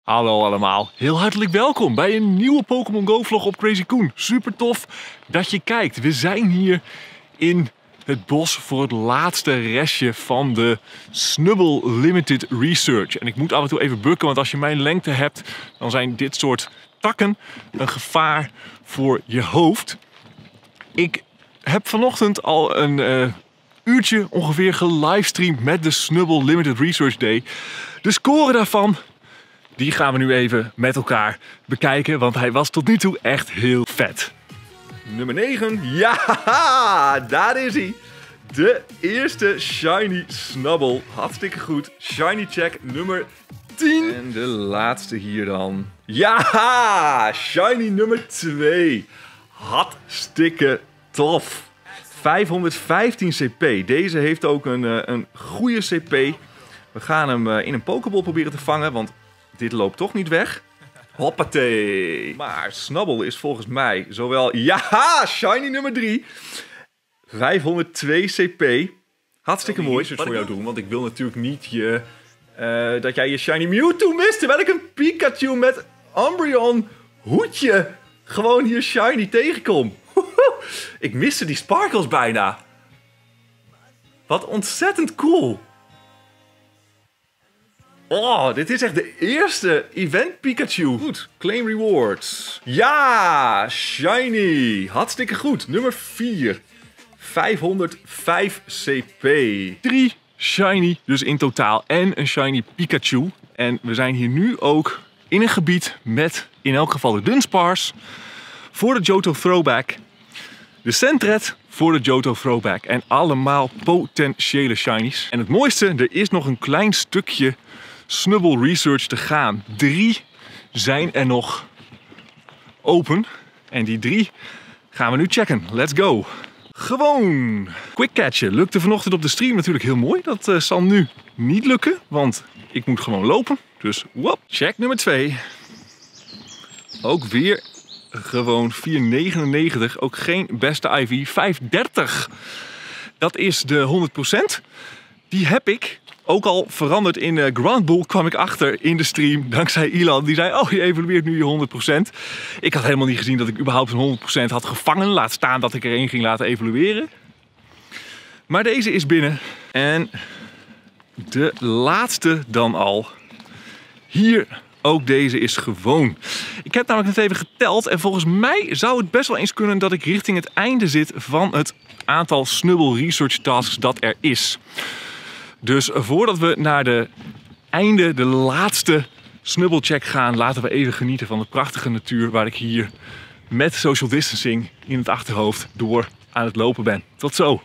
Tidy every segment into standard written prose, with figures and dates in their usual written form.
Hallo allemaal, heel hartelijk welkom bij een nieuwe Pokémon Go vlog op Crazy Koen. Super tof dat je kijkt. We zijn hier in het bos voor het laatste restje van de Snubbull Limited Research. En ik moet af en toe even bukken, want als je mijn lengte hebt, dan zijn dit soort takken een gevaar voor je hoofd. Ik heb vanochtend al een uurtje ongeveer gelivestreamd met de Snubbull Limited Research Day. De score daarvan, die gaan we nu even met elkaar bekijken, want hij was tot nu toe echt heel vet. Nummer 9, ja, daar is hij. De eerste Shiny Snubbull. Hartstikke goed. Shiny check nummer 10. En de laatste hier dan. Ja, Shiny nummer 2. Hartstikke tof. 515 CP. Deze heeft ook een goede CP. We gaan hem in een Pokéball proberen te vangen, want dit loopt toch niet weg. Hoppatee. Maar Snubbull is volgens mij zowel... Ja, Shiny nummer 3. 502 CP. Hartstikke mooi. Wat voor jou doen, want ik wil natuurlijk niet dat jij je Shiny Mewtwo mist, terwijl ik een Pikachu met Umbreon hoedje gewoon hier Shiny tegenkom. Ik miste die sparkles bijna. Wat ontzettend cool. Oh, dit is echt de eerste event Pikachu. Goed, claim rewards. Ja, Shiny. Hartstikke goed. Nummer 4. 505 CP. 3 Shiny dus in totaal en een Shiny Pikachu. En we zijn hier nu ook in een gebied met in elk geval de Dunsparce voor de Johto Throwback. De Sentret voor de Johto Throwback. En allemaal potentiële Shinies. En het mooiste, er is nog een klein stukje Snubbull Research te gaan. 3 zijn er nog open. En die 3 gaan we nu checken. Let's go. Gewoon. Quick catchen. Lukte vanochtend op de stream natuurlijk heel mooi. Dat zal nu niet lukken, want ik moet gewoon lopen. Dus wop. Check nummer 2. Ook weer gewoon 4,99. Ook geen beste IV. 5,30. Dat is de 100%. Die heb ik ook al veranderd in Grand Bull, kwam ik achter in de stream. Dankzij Ilan. Die zei, oh, je evalueert nu je 100%. Ik had helemaal niet gezien dat ik überhaupt een 100% had gevangen. Laat staan dat ik er één ging laten evalueren. Maar deze is binnen. En de laatste dan al. Hier, ook deze is gewoon. Ik heb namelijk net even geteld. En volgens mij zou het best wel eens kunnen dat ik richting het einde zit van het aantal Snubbull Research Tasks dat er is. Dus voordat we naar de laatste Snubbull check gaan, laten we even genieten van de prachtige natuur waar ik hier met social distancing in het achterhoofd door aan het lopen ben. Tot zo!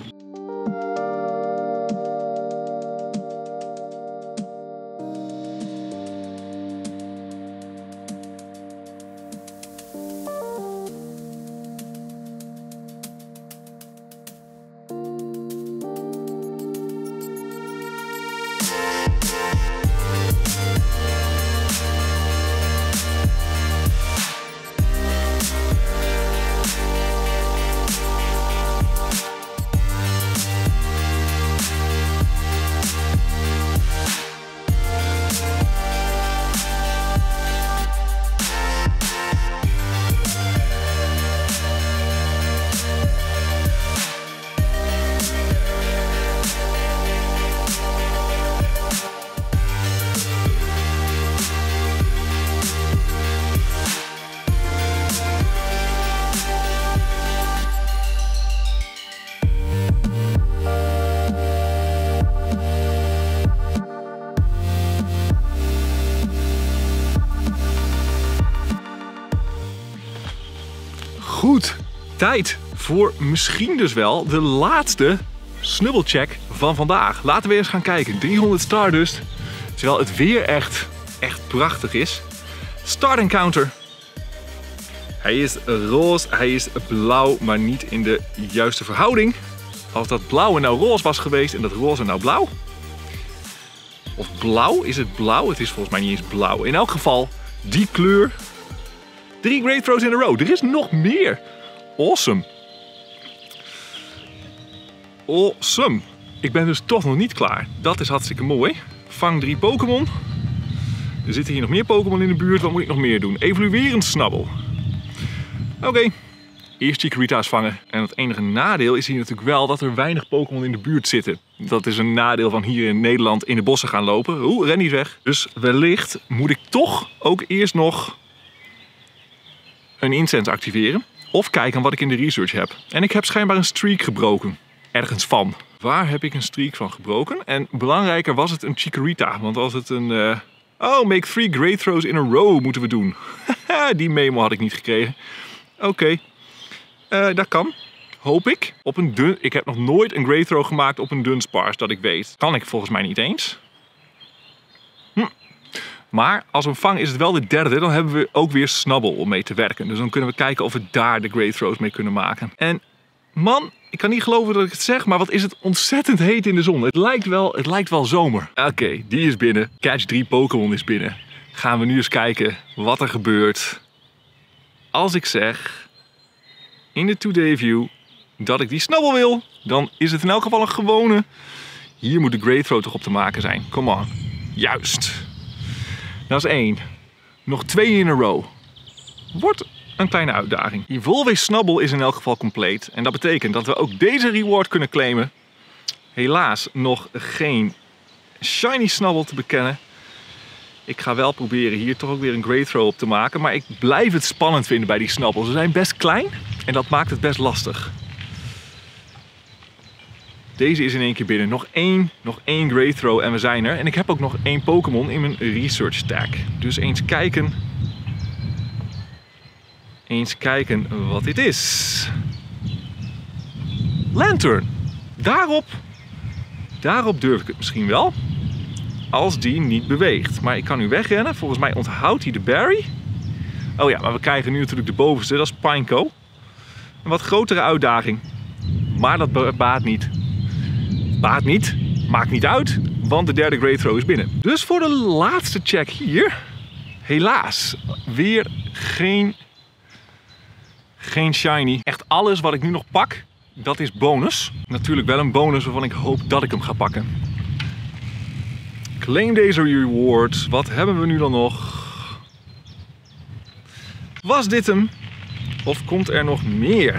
Goed, tijd voor misschien dus wel de laatste Snubbull check van vandaag. Laten we eens gaan kijken. 300 Stardust, terwijl het weer echt prachtig is. Start encounter. Hij is roze, hij is blauw, maar niet in de juiste verhouding. Als dat blauw nou roze was geweest en dat roze nou blauw. Of blauw, is het blauw? Het is volgens mij niet eens blauw. In elk geval, die kleur. 3 Great Throws in a row. Er is nog meer. Awesome. Ik ben dus toch nog niet klaar. Dat is hartstikke mooi. Vang 3 Pokémon. Er zitten hier nog meer Pokémon in de buurt. Wat moet ik nog meer doen? Evoluerend Snubble. Oké. Eerst Chikorita's vangen. En het enige nadeel is hier natuurlijk wel dat er weinig Pokémon in de buurt zitten. Dat is een nadeel van hier in Nederland in de bossen gaan lopen. Oeh, ren niet weg. Dus wellicht moet ik toch ook eerst nog een incense activeren. Of kijken wat ik in de research heb. En ik heb schijnbaar een streak gebroken. Ergens van. Waar heb ik een streak van gebroken? En belangrijker was het een Chikorita. Want als het een... Oh, make 3 great throws in a row moeten we doen. Die memo had ik niet gekregen. Oké. Dat kan. Hoop ik. Op een dun... Ik heb nog nooit een great throw gemaakt op een Dunsparce, dat ik weet. Kan ik volgens mij niet eens. Maar als we hem vangen is het wel de derde. Dan hebben we ook weer Snubble om mee te werken. Dus dan kunnen we kijken of we daar de great throws mee kunnen maken. En man, ik kan niet geloven dat ik het zeg, maar wat is het ontzettend heet in de zon. Het lijkt wel zomer. Oké, die is binnen. Catch 3 Pokémon is binnen. Gaan we nu eens kijken wat er gebeurt. Als ik zeg in de 2D view dat ik die Snubble wil, dan is het in elk geval een gewone. Hier moet de great throw toch op te maken zijn. Come on. Juist. Dat is 1. Nog 2 in a row. Wordt een kleine uitdaging. Evolve Snubble is in elk geval compleet. En dat betekent dat we ook deze reward kunnen claimen. Helaas nog geen Shiny Snubble te bekennen. Ik ga wel proberen hier toch ook weer een great throw op te maken. Maar ik blijf het spannend vinden bij die Snubbles. Ze zijn best klein en dat maakt het best lastig. Deze is in één keer binnen. Nog één great throw en we zijn er. En ik heb ook nog 1 Pokémon in mijn research tag. Dus eens kijken. Eens kijken wat dit is. Lanturn. Daarop durf ik het misschien wel. Als die niet beweegt. Maar ik kan nu wegrennen. Volgens mij onthoudt hij de berry. Oh ja, maar we krijgen nu natuurlijk de bovenste. Dat is Pineco. Een wat grotere uitdaging. Maar dat baat niet. Baat niet. Maakt niet uit. Want de derde great throw is binnen. Dus voor de laatste check hier. Helaas. Weer geen shiny. Echt alles wat ik nu nog pak, dat is bonus. Natuurlijk wel een bonus waarvan ik hoop dat ik hem ga pakken. Claim deze reward. Wat hebben we nu dan nog? Was dit hem? Of komt er nog meer?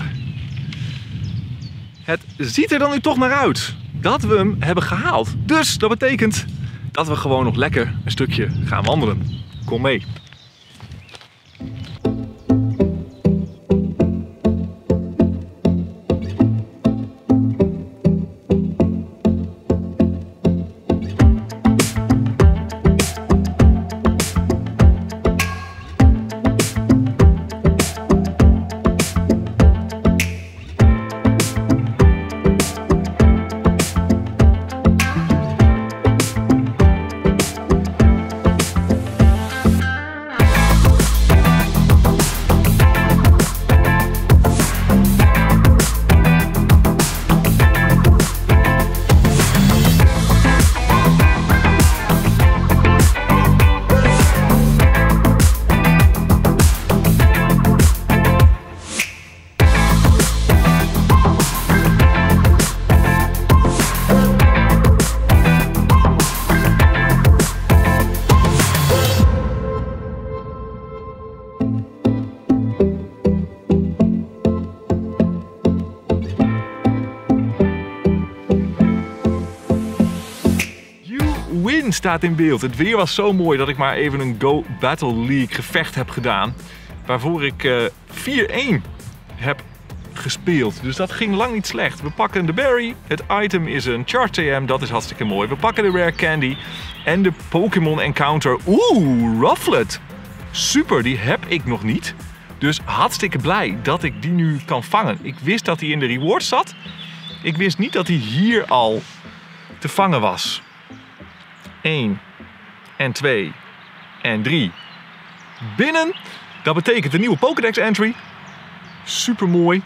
Het ziet er dan nu toch naar uit dat we hem hebben gehaald. Dus dat betekent dat we gewoon nog lekker een stukje gaan wandelen. Kom mee. Staat in beeld. Het weer was zo mooi dat ik maar even een Go Battle League gevecht heb gedaan. Waarvoor ik 4-1 heb gespeeld. Dus dat ging lang niet slecht. We pakken de berry. Het item is een Charge TM. Dat is hartstikke mooi. We pakken de Rare Candy. En de Pokémon Encounter. Oeh, Rufflet. Super, die heb ik nog niet. Dus hartstikke blij dat ik die nu kan vangen. Ik wist dat hij in de reward zat. Ik wist niet dat hij hier al te vangen was. 1 en 2 en 3 binnen. Dat betekent een nieuwe Pokédex entry. Super mooi.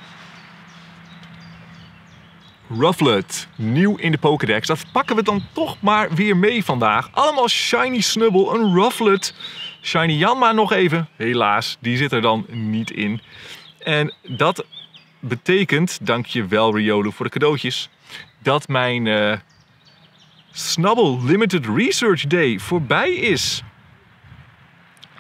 Rufflet, nieuw in de Pokédex. Dat pakken we dan toch maar weer mee vandaag. Allemaal Shiny Snubble, een Rufflet. Shiny Yanma nog even. Helaas, die zit er dan niet in. En dat betekent, dankjewel Riolu voor de cadeautjes, dat mijn Snubble Limited Research Day voorbij is.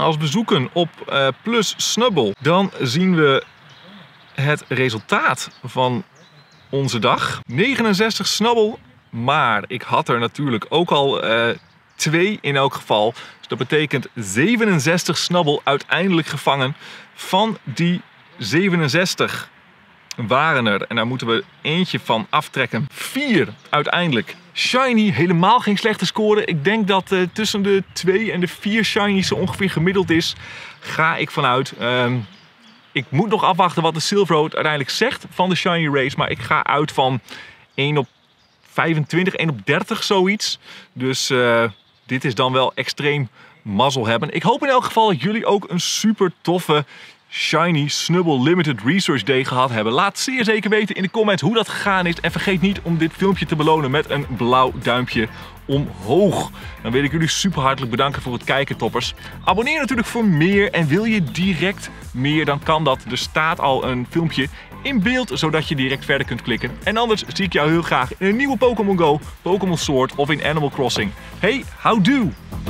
Als we zoeken op plus Snubbull, dan zien we het resultaat van onze dag. 69 Snubbull, maar ik had er natuurlijk ook al 2 in elk geval. Dus dat betekent 67 Snubbull uiteindelijk gevangen. Van die 67 waren er, en daar moeten we eentje van aftrekken, 4 uiteindelijk. Shiny, helemaal geen slechte score. Ik denk dat tussen de 2 en de 4 shinies zo ongeveer gemiddeld is. Ga ik vanuit. Ik moet nog afwachten wat de Silverode uiteindelijk zegt van de shiny race. Maar ik ga uit van 1 op 25, 1 op 30 zoiets. Dus dit is dan wel extreem mazzel hebben. Ik hoop in elk geval dat jullie ook een super toffe Shiny Snubbull Limited Research Day gehad hebben. Laat zeer zeker weten in de comments hoe dat gegaan is. En vergeet niet om dit filmpje te belonen met een blauw duimpje omhoog. Dan wil ik jullie super hartelijk bedanken voor het kijken, toppers. Abonneer natuurlijk voor meer. En wil je direct meer, dan kan dat. Er staat al een filmpje in beeld, zodat je direct verder kunt klikken. En anders zie ik jou heel graag in een nieuwe Pokémon Go, Pokémon Sword of in Animal Crossing. Hey, houdoe!